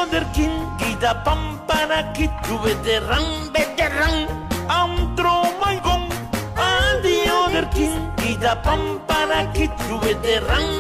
other king, gida pampana kid, you veteran, I'm throw my gun. And the other king, gida pampana kid, you veteran,